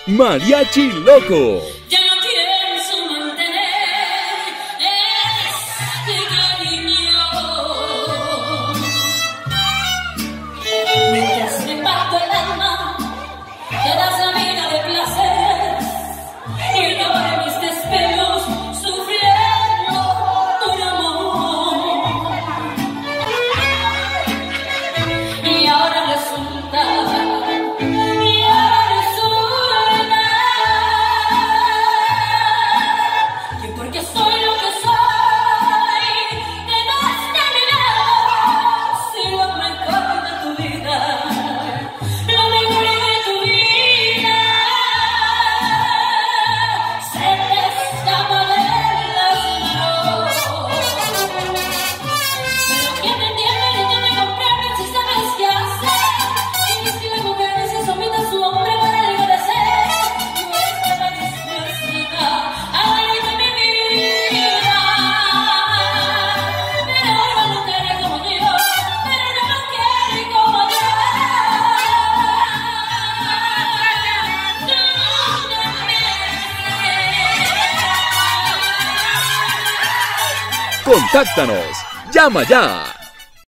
Mariachi Loco. Ya no pienso mantener este cariño. Mientras me parto el alma, te das la vida de placer y yo de mis desvelos sufriendo tu amor. Y ahora resulta que porque soy lo que soy, te vas de mi lado. Si lo mejor de tu vida, lo mejor de tu vida, se te escapa de las manos. Pero que me entiendes y que me comprendes si sabes qué hacer. Y si la mujer se somete a su hombre para agradecer, no estaba dispuesta a darle mi vida. Pero ella no quiere como yo, pero ella no quiere como yo. Contáctanos. Llama ya.